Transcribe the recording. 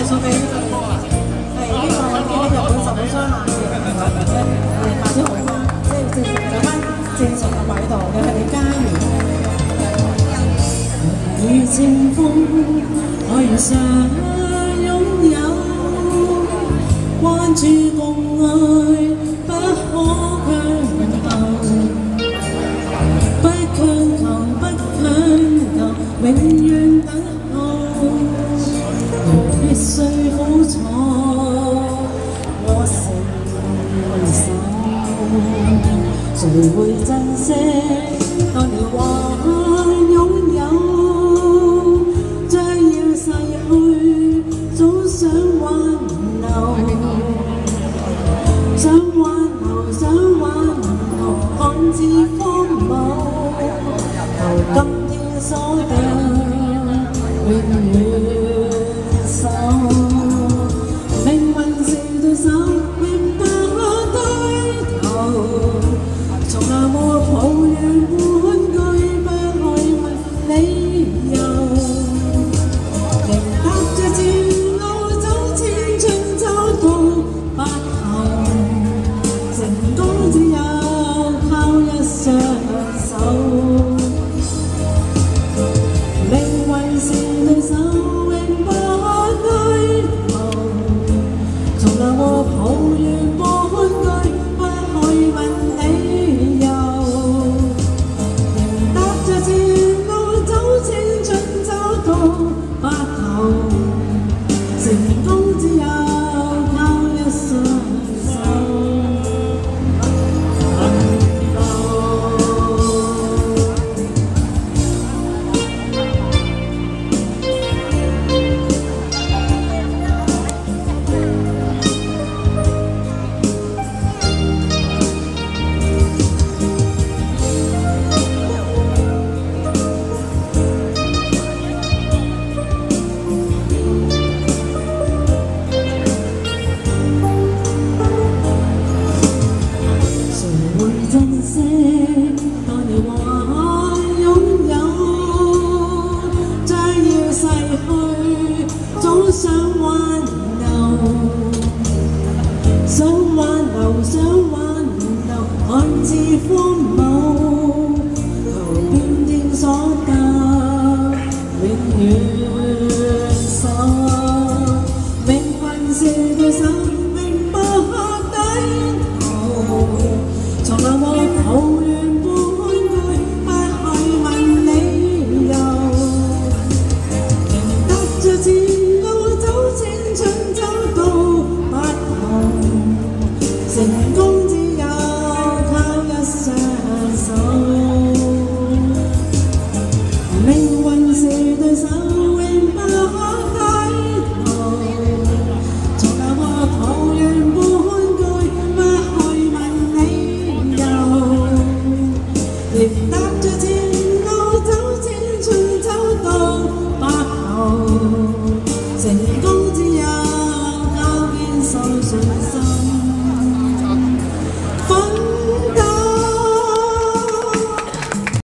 送俾係呢個我見喺日本受到災難嘅朋友，賣啲荷花，即係有翻正常嘅軌道，又係你家園。如清風，我如想擁有，關注共愛，不可強求，不強求，不強求，永遠等候。必須好彩，我承受，誰會珍惜？當年話擁有，將要逝去，總想挽留，想挽留，想挽留，看似荒謬，求今天所得，永遠。命運是對手，永不低頭。從來沒抱怨半句，不去問理由。仍踏着前路走千春，走到白頭。成功只有靠一雙手。命運是對手，永不。我抱怨半句，不去問理由。仍踏着前路走青春，走到白頭。成功只有靠一雙手。珍惜當年話擁有，將要逝去，總想挽留，想挽留，想挽留，看似荒謬，求偏天所得，永遠守。命運是對手，永不低頭。從來沒抱怨半句，不去問理由。仍踏着前路走青春，走到白頭。成功只有靠一雙手。命運是對手。